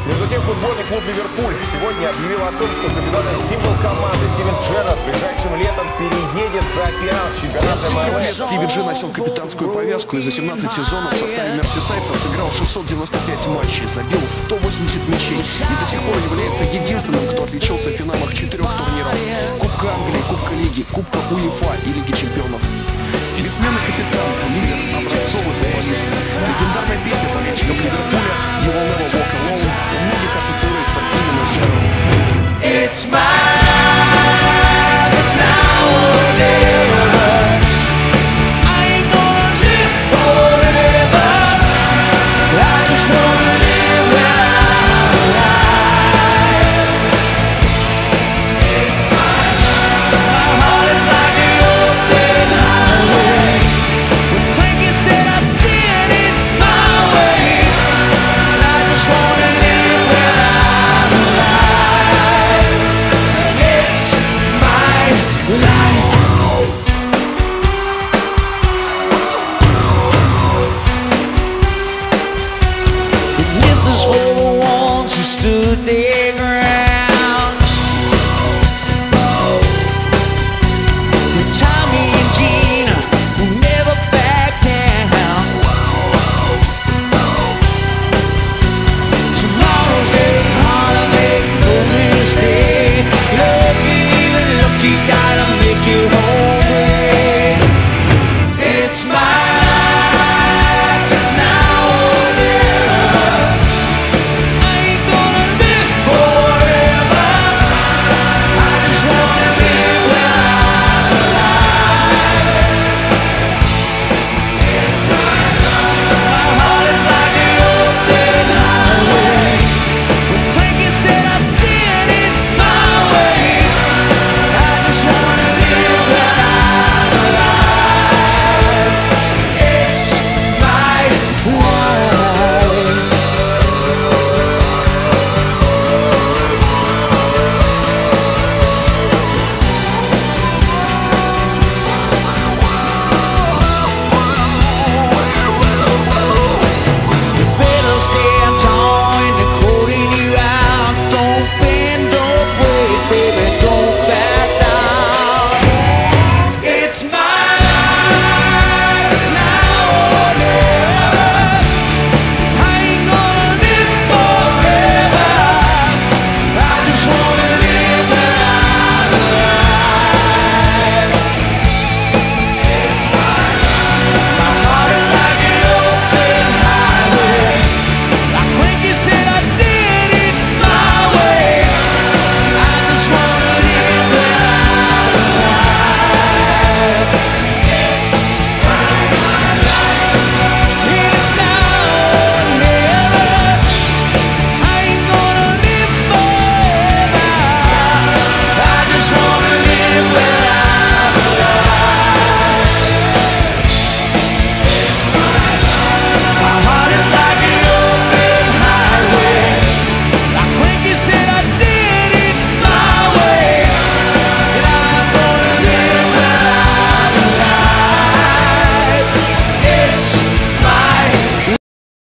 Между тем, футбольный клуб «Ливерпуль» сегодня объявил о том, что капитан символ команды Стивен Джеррард ближайшим летом переедет за океан в чемпионат МЛС. Стиви Джи носил капитанскую повязку и за 17 сезонов в составе мерсисайдцев сыграл 695 матчей, забил 180 мячей и до сих пор является единственным, кто отличился в финалах 4 турниров: Кубка Англии, Кубка Лиги, Кубка УЕФА и Лиги чемпионов. Бессменный капитан, лидер, образцовый футболист. Легендарная песня болельщиков Ливерпуля «You will never walk alone» у многих ассоциируется именно с Джеррардом. It's my life, it's now or never. I ain't gonna live forever. I just wanna live when I'm alive. It's my life. My heart is like an open highway. When Frankie said I did it my way, I just wanna live when I'm alive. It's my life. And this is for the ones who stood their